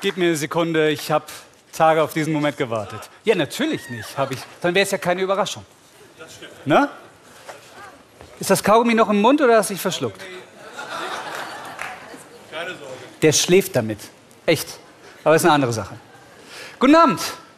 Gib mir eine Sekunde, ich habe Tage auf diesen Moment gewartet. Ja, natürlich nicht, habe ich. Dann wäre es ja keine Überraschung. Das stimmt. Na? Ist das Kaugummi noch im Mund oder hast du dich verschluckt? Keine Sorge. Der schläft damit. Echt. Aber ist eine andere Sache. Guten Abend.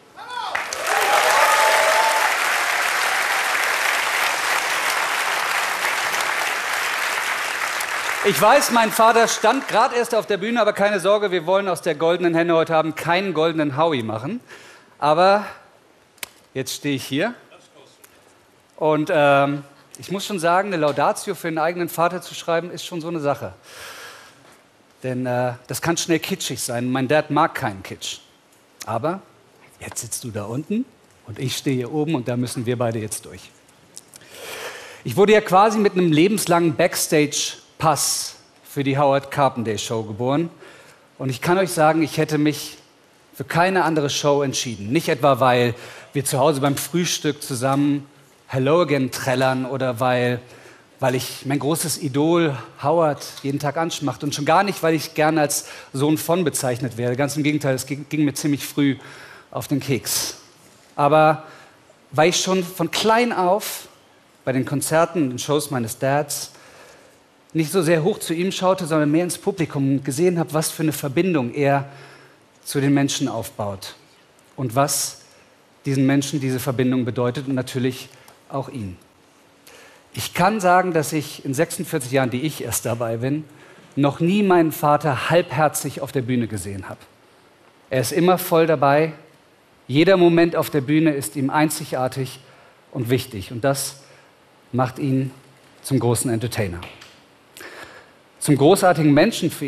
Ich weiß, mein Vater stand gerade erst auf der Bühne, aber keine Sorge, wir wollen aus der goldenen Henne heute Abend keinen goldenen Howie machen. Aber jetzt stehe ich hier und ich muss schon sagen, eine Laudatio für den eigenen Vater zu schreiben, ist schon so eine Sache. Denn das kann schnell kitschig sein. Mein Dad mag keinen Kitsch. Aber jetzt sitzt du da unten und ich stehe hier oben und da müssen wir beide jetzt durch. Ich wurde ja quasi mit einem lebenslangen Backstage-Pass für die Howard Carpendale Show geboren. Und ich kann euch sagen, ich hätte mich für keine andere Show entschieden. Nicht etwa, weil wir zu Hause beim Frühstück zusammen Hello Again trällern oder weil ich mein großes Idol Howard jeden Tag anschmacht. Und schon gar nicht, weil ich gerne als Sohn von bezeichnet werde. Ganz im Gegenteil, es ging mir ziemlich früh auf den Keks. Aber weil ich schon von klein auf bei den Konzerten und den Shows meines Dads nicht so sehr hoch zu ihm schaute, sondern mehr ins Publikum und gesehen habe, was für eine Verbindung er zu den Menschen aufbaut und was diesen Menschen diese Verbindung bedeutet und natürlich auch ihn. Ich kann sagen, dass ich in 46 Jahren, die ich erst dabei bin, noch nie meinen Vater halbherzig auf der Bühne gesehen habe. Er ist immer voll dabei. Jeder Moment auf der Bühne ist ihm einzigartig und wichtig. Und das macht ihn zum großen Entertainer. Zum großartigen Menschen für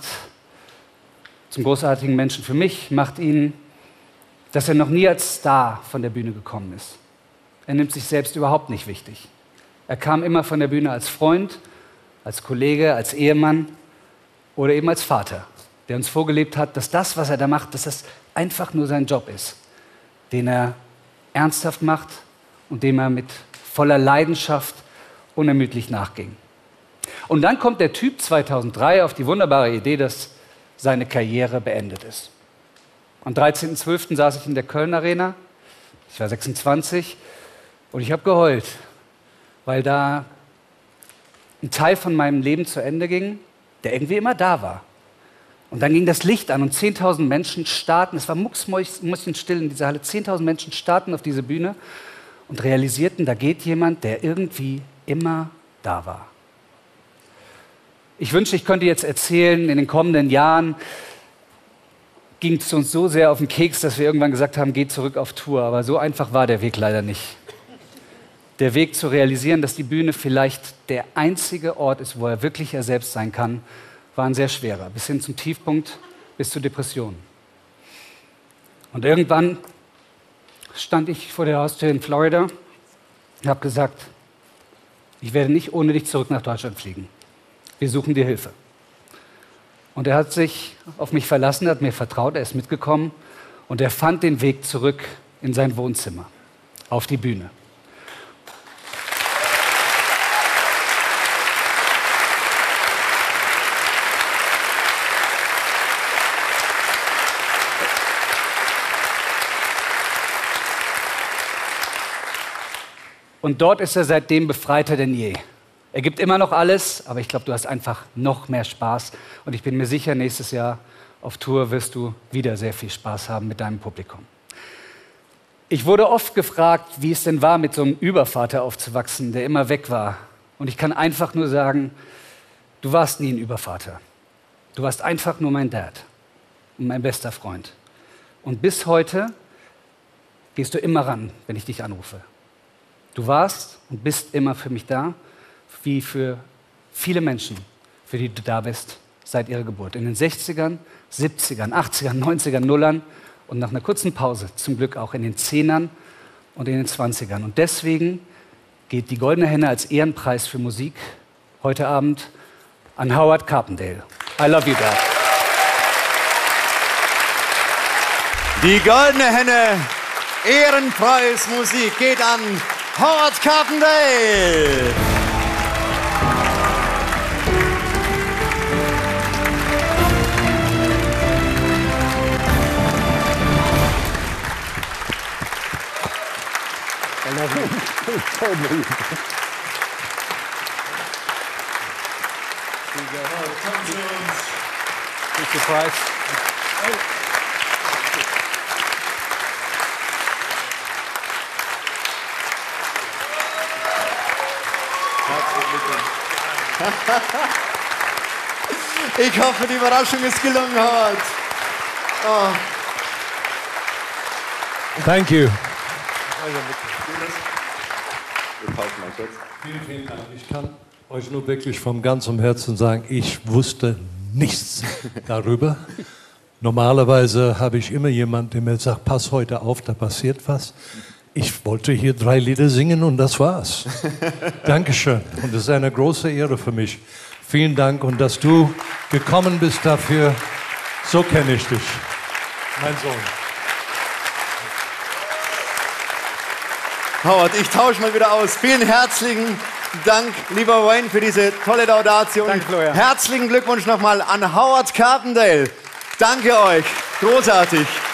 mich macht ihn, dass er noch nie als Star von der Bühne gekommen ist. Er nimmt sich selbst überhaupt nicht wichtig. Er kam immer von der Bühne als Freund, als Kollege, als Ehemann oder eben als Vater, der uns vorgelebt hat, dass das, was er da macht, dass das einfach nur sein Job ist, den er ernsthaft macht und dem er mit voller Leidenschaft unermüdlich nachging. Und dann kommt der Typ 2003 auf die wunderbare Idee, dass seine Karriere beendet ist. Am 13.12. saß ich in der Köln Arena, ich war 26 und ich habe geheult, weil da ein Teil von meinem Leben zu Ende ging, der irgendwie immer da war. Und dann ging das Licht an und 10.000 Menschen starrten, es war mucksmäuschenstill in dieser Halle, 10.000 Menschen starrten auf diese Bühne und realisierten, da geht jemand, der irgendwie immer da war. Ich wünschte, ich könnte jetzt erzählen, in den kommenden Jahren ging es uns so sehr auf den Keks, dass wir irgendwann gesagt haben, geht zurück auf Tour. Aber so einfach war der Weg leider nicht. Der Weg zu realisieren, dass die Bühne vielleicht der einzige Ort ist, wo er wirklich er selbst sein kann, war ein sehr schwerer. Bis hin zum Tiefpunkt, bis zur Depression. Und irgendwann stand ich vor der Haustür in Florida und habe gesagt, ich werde nicht ohne dich zurück nach Deutschland fliegen. Wir suchen dir Hilfe. Und er hat sich auf mich verlassen, er hat mir vertraut, er ist mitgekommen und er fand den Weg zurück in sein Wohnzimmer, auf die Bühne. Und dort ist er seitdem befreiter denn je. Er gibt immer noch alles, aber ich glaube, du hast einfach noch mehr Spaß. Und ich bin mir sicher, nächstes Jahr auf Tour wirst du wieder sehr viel Spaß haben mit deinem Publikum. Ich wurde oft gefragt, wie es denn war, mit so einem Übervater aufzuwachsen, der immer weg war. Und ich kann einfach nur sagen, du warst nie ein Übervater. Du warst einfach nur mein Dad und mein bester Freund. Und bis heute gehst du immer ran, wenn ich dich anrufe. Du warst und bist immer für mich da, wie für viele Menschen, für die du da bist, seit ihrer Geburt. In den 60ern, 70ern, 80ern, 90ern, Nullern und nach einer kurzen Pause zum Glück auch in den 10ern und in den 20ern. Und deswegen geht die Goldene Henne als Ehrenpreis für Musik heute Abend an Howard Carpendale. I love you, Dad. Die Goldene Henne Ehrenpreis Musik geht an Howard Carpendale. Here's your prize. Ich hoffe, die Überraschung ist gelungen, Howard. Oh. Thank you. Vielen, vielen Dank. Ich kann euch nur wirklich vom ganzen Herzen sagen, ich wusste nichts darüber. Normalerweise habe ich immer jemanden, der mir sagt, pass heute auf, da passiert was. Ich wollte hier 3 Lieder singen und das war's. Dankeschön. Und es ist eine große Ehre für mich. Vielen Dank und dass du gekommen bist dafür. So kenne ich dich, mein Sohn. Howard, ich tausche mal wieder aus. Vielen herzlichen Dank, lieber Wayne, für diese tolle Laudatio. Danke, Florian. Herzlichen Glückwunsch nochmal an Howard Carpendale. Danke euch. Großartig.